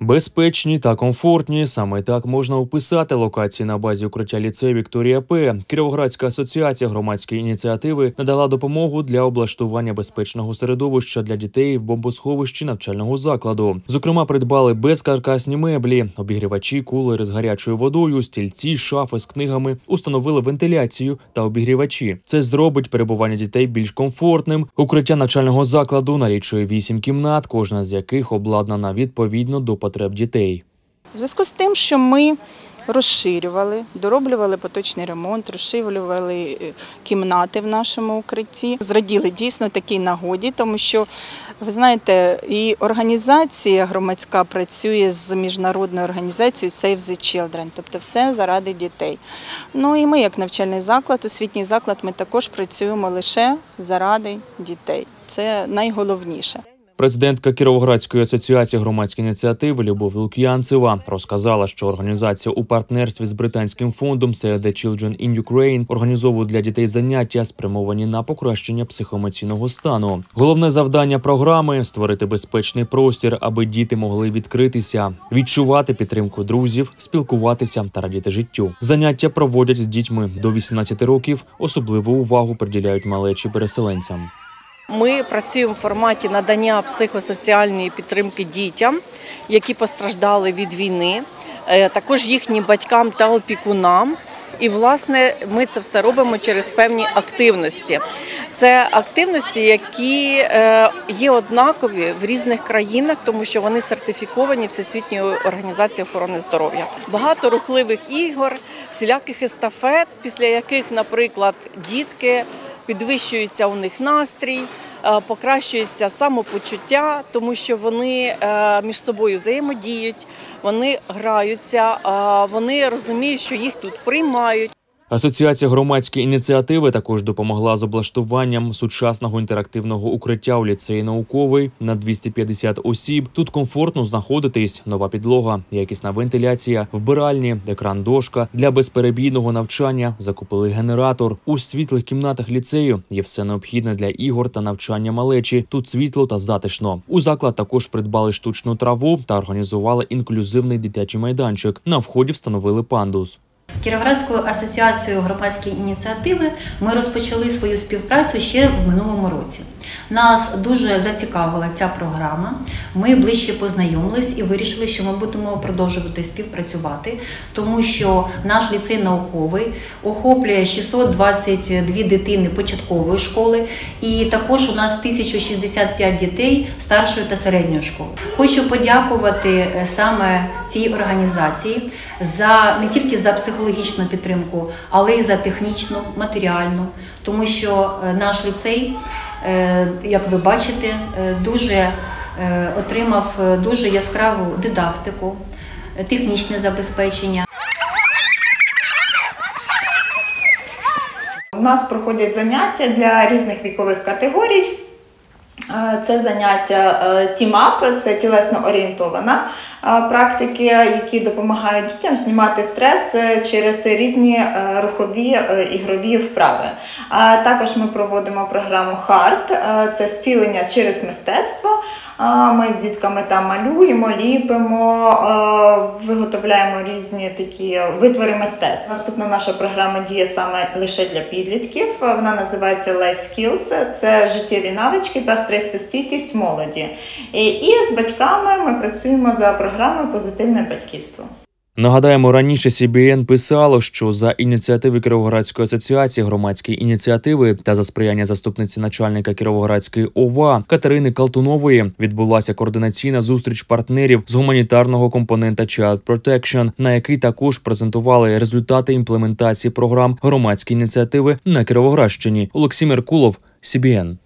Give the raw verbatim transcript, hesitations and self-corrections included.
Безпечні та комфортні – саме так можна описати локації на базі укриття ліцею Вікторія П. Кіровоградська асоціація громадської ініціативи надала допомогу для облаштування безпечного середовища для дітей в бомбосховищі навчального закладу. Зокрема, придбали безкаркасні меблі, обігрівачі, кулери з гарячою водою, стільці, шафи з книгами, установили вентиляцію та обігрівачі. Це зробить перебування дітей більш комфортним. Укриття навчального закладу налічує вісім кімнат, кожна з яких обладнана відповідно до потреб дітей. В зв'язку з тим, що ми розширювали, дороблювали поточний ремонт, розширювали кімнати в нашому укритті. Зраділи дійсно такій нагоді, тому що, ви знаєте, і організація громадська працює з міжнародною організацією Save the Children, тобто все заради дітей. Ну і ми, як навчальний заклад, освітній заклад, ми також працюємо лише заради дітей. Це найголовніше. Президентка Кіровоградської асоціації громадської ініціативи Любов Лук'янцева розказала, що організація у партнерстві з британським фондом Save the Children in Ukraine організовує для дітей заняття, спрямовані на покращення психоемоційного стану. Головне завдання програми – створити безпечний простір, аби діти могли відкритися, відчувати підтримку друзів, спілкуватися та радіти життю. Заняття проводять з дітьми до вісімнадцяти років, особливу увагу приділяють малечі переселенцям. Ми працюємо в форматі надання психосоціальної підтримки дітям, які постраждали від війни, також їхнім батькам та опікунам. І, власне, ми це все робимо через певні активності. Це активності, які є однакові в різних країнах, тому що вони сертифіковані Всесвітньою організацією охорони здоров'я. Багато рухливих ігор, всіляких естафет, після яких, наприклад, дітки підвищується у них настрій, покращується самопочуття, тому що вони між собою взаємодіють, вони граються, вони розуміють, що їх тут приймають. Асоціація громадської ініціативи також допомогла з облаштуванням сучасного інтерактивного укриття у ліцеї науковий на двісті п'ятдесят осіб. Тут комфортно знаходитись, нова підлога, якісна вентиляція, вбиральні, екран-дошка. Для безперебійного навчання закупили генератор. У світлих кімнатах ліцею є все необхідне для ігор та навчання малечі. Тут світло та затишно. У заклад також придбали штучну траву та організували інклюзивний дитячий майданчик. На вході встановили пандус. З Кіровоградською асоціацією громадської ініціативи ми розпочали свою співпрацю ще в минулому році. Нас дуже зацікавила ця програма, ми ближче познайомились і вирішили, що ми будемо продовжувати співпрацювати, тому що наш ліцей науковий охоплює шістсот двадцять дві дитини початкової школи і також у нас тисяча шістдесят п'ять дітей старшої та середньої школи. Хочу подякувати саме цій організації за не тільки за психологічну підтримку, але й за технічну, матеріальну, тому що наш ліцей, як ви бачите, дуже отримав дуже яскраву дидактику, технічне забезпечення. У нас проходять заняття для різних вікових категорій. Це заняття тім-ап, це тілесно-орієнтована практики, які допомагають дітям знімати стрес через різні рухові ігрові вправи. Також ми проводимо програму хард, це зцілення через мистецтво. Ми з дітками там малюємо, ліпимо, виготовляємо різні такі витвори мистецтва. Наступна наша програма діє саме лише для підлітків. Вона називається Life Skills. Це життєві навички та стресостійкість молоді. І з батьками ми працюємо за програмою «Позитивне батьківство». Нагадаємо, раніше Сі Бі Ен писало, що за ініціативи Кіровоградської асоціації громадської ініціативи та за сприяння заступниці начальника Кіровоградської О В А Катерини Калтунової відбулася координаційна зустріч партнерів з гуманітарного компонента Child Protection, на якій також презентували результати імплементації програм громадської ініціативи на Кіровоградщині. Олексій Меркулов, Сі Бі Ен.